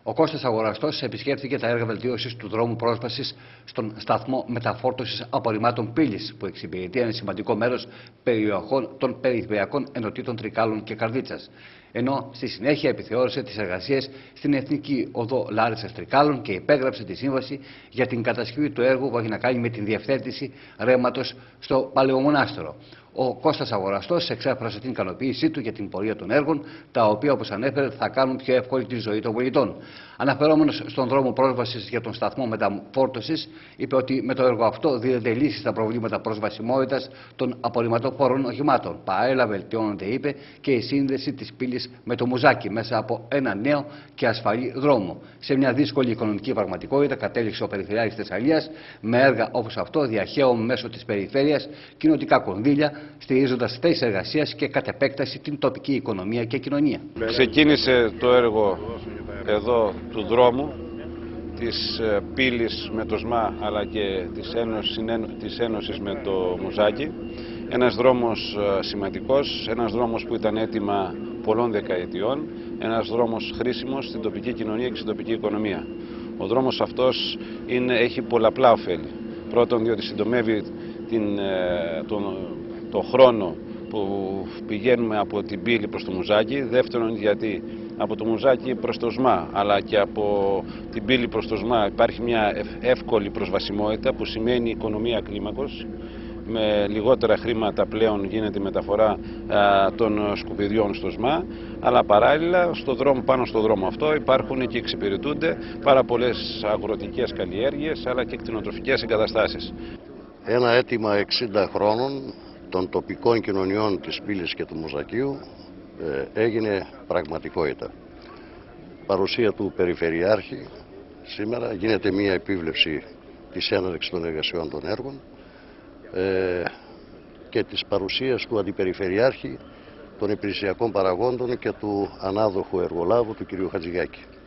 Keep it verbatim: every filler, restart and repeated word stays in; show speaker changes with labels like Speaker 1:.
Speaker 1: Ο Κώστας Αγοραστός επισκέφθηκε τα έργα βελτίωσης του δρόμου πρόσβασης στον σταθμό μεταφόρτωσης απορριμμάτων Πύλης, που εξυπηρετεί ένα σημαντικό μέρος περιοχών των περιφερειακών ενωτήτων Τρικάλων και Καρδίτσας. Ενώ στη συνέχεια επιθεώρησε τις εργασίες στην Εθνική Οδό Λάρισσας Τρικάλων και υπέγραψε τη σύμβαση για την κατασκευή του έργου που έχει να κάνει με την διευθέτηση ρεύματος στο Παλαιομονάστηρο. Ο Κώστας Αγοραστός εξέφρασε την ικανοποίησή του για την πορεία των έργων, τα οποία, όπως ανέφερε, θα κάνουν πιο εύκολη τη ζωή των πολιτών. Αναφερόμενος στον δρόμο πρόσβασης για τον σταθμό μεταφόρτωσης, είπε ότι με το έργο αυτό δίνεται λύση στα προβλήματα προσβασιμότητας των απορριμματοφόρων οχημάτων. Παράλληλα, βελτιώνεται, είπε, και η σύνδεση της Πύλης με το Μουζάκι μέσα από ένα νέο και ασφαλή δρόμο. Σε μια δύσκολη οικονομική πραγματικότητα, κατέληξε ο Περιφερειάρχης Θεσσαλίας με έργα όπως αυτό, διαχέων μέσω της περιφέρειας κοινοτικά κονδύλια, στηρίζοντας θέσεις εργασίας και κατ' επέκταση την τοπική οικονομία και κοινωνία.
Speaker 2: Ξεκίνησε το έργο εδώ του δρόμου, της Πύλης με το ΣΜΑ αλλά και της Ένωσης, της Ένωσης με το Μουζάκι. Ένας δρόμος σημαντικός, ένας δρόμος που ήταν έτοιμα πολλών δεκαετιών, ένας δρόμος χρήσιμος στην τοπική κοινωνία και στην τοπική οικονομία. Ο δρόμος αυτός είναι, έχει πολλαπλά ωφέλη. Πρώτον, διότι συντομεύει την, τον, το χρόνο που πηγαίνουμε από την Πύλη προς το Μουζάκι. Δεύτερον, γιατί από το Μουζάκι προς το ΣΜΑ αλλά και από την Πύλη προς το ΣΜΑ υπάρχει μια εύκολη προσβασιμότητα, που σημαίνει οικονομία κλίμακος. Με λιγότερα χρήματα πλέον γίνεται η μεταφορά α, των σκουπιδιών στο ΣΜΑ, αλλά παράλληλα στο δρόμο, πάνω στο δρόμο αυτό υπάρχουν και εξυπηρετούνται πάρα πολλές αγροτικές καλλιέργειες αλλά και κτηνοτροφικές εγκαταστάσεις.
Speaker 3: Ένα αίτημα εξήντα χρόνων των τοπικών κοινωνιών της Πύλης και του Μουζακίου ε, έγινε πραγματικότητα. Παρουσία του Περιφερειάρχη σήμερα, γίνεται μια επίβλεψη της έναρξης των εργασιών των έργων ε, και της παρουσίας του Αντιπεριφερειάρχη, των υπηρεσιακών παραγόντων και του ανάδοχου εργολάβου του κ. Χατζηγάκη.